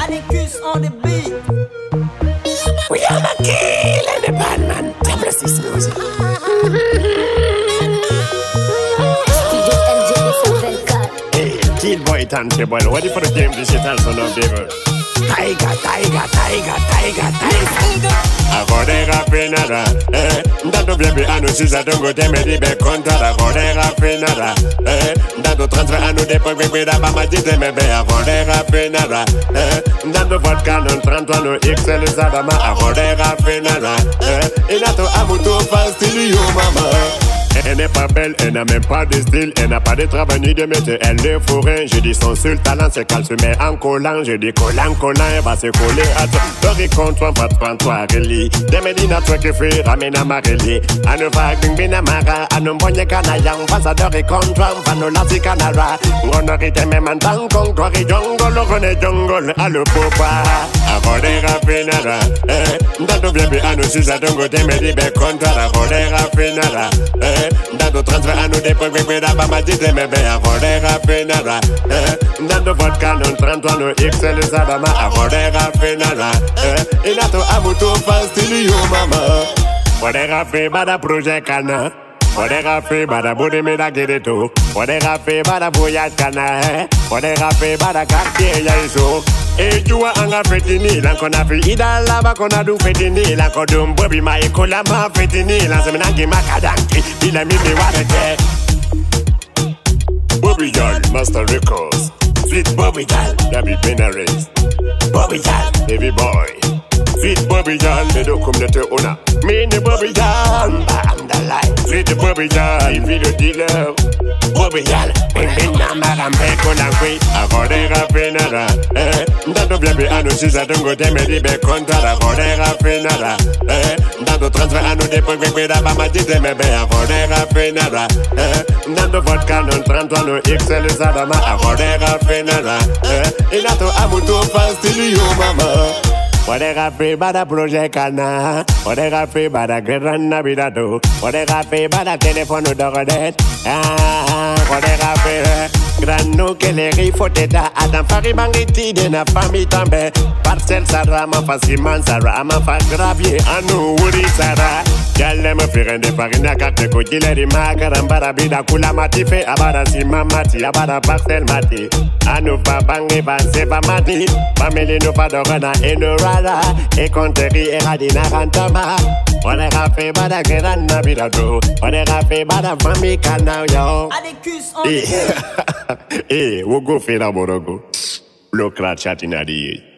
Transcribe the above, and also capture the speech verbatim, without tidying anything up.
Atticus on the beat. We are the kill and the bad man. Merci music. Studio L D A B L vingt-quatre. Hey, kill boy tangible. Ready for the game? This shit also no devil. Tiger, tiger, tiger, tiger, tiger. Khore Khafe nada, eh. Ndando baby anu sisa dongo teme di be kontra. Khore Khafe nada, eh. Ndando transfer anu de pogwe kwe da ba ma jite me be. Khore Khafe nada, eh. Ndando vodka non trente-trois no X L zadama. Khore Khafe nada, eh. Inato amuto fastili yo mama. Elle n'est pas belle, elle n'a même pas de style, elle n'a pas de travail ni de métier, elle est fourrée. Je dis son seul talent, c'est qu'elle se met en collant. Je dis collant, collant, elle va se coller à toi. Dori contre toi, pas de prendre reli. Des médines toi qui fait, ramène à ma reli. À ne pas bina mara, à ne bonne canayang, face à Dori contre toi, va nous lancer canara. On aurait été même en tant qu'on corrit jungle, on est jungle, à le popa. À Khore Khafe nada, eh. Ndando bébé, à nous six à dongo, des médines contre à Khore Khafe nada, eh. Ndando transfer anu de pogwe kwe da ba ma jite me be. Khore Khafe nada, eh. Ndando vodka non trente-trois no X L zadama. Khore Khafe nada, eh. Inato amuto fastili yo mama. Khore Khafe bada project kana. Khore Khafe bada budi me da gereto. Khore Khafe bada voyage kana, eh. Khore Khafe bada quartier ya iso. E jua anga fetini la kona fi idala ba kona du fetini la kodum bobi ma ekola ma fetini la semena gi makadanki bila mi me warete. Bobby Girl, Master Records. Sweet Bobby Girl, David Benares. Bobby Girl, baby boy. Sweet Bobby Girl, me do community owner. Me the Bobby Girl, I'm the light. Sweet Bobby Girl, video dealer. Bobby Girl, when me na marambe kola kwe. Khore Khafe nada, eh. Ndando baby anu sisa dongo teme di be kontra. Khore Khafe nada, eh. Ndando transfer anu de pogwe kwe da ba ma jite me be. Khore Khafe nada, eh. Ndando vodka non trente-trois no X L zadama. Khore Khafe nada, eh. Inato amuto fastili yo mama. Khore Khafe bada project kana. Khore Khafe bada gran navidado. Khore Khafe bada telefono dogodet. Ah, Khore Khafe gran no kele rifoteta. Adam fari bangiti de na fami tambe. Parcel sara ma fasiman sara ma fa gravier anu wuri sara. Yalle me firende farina kate ko jileri makarambara bida kula matife abada sima mati abada parcel mati. Anu fa bangi banse pa mati. Family no fa dogana eno rara. E konteri e radina rantama. Khore Khafe bada gran navidado. Khore Khafe bada fami kana yo. Atticus on the beat. Eh, wogo fera borogo. Lokra chatinadi.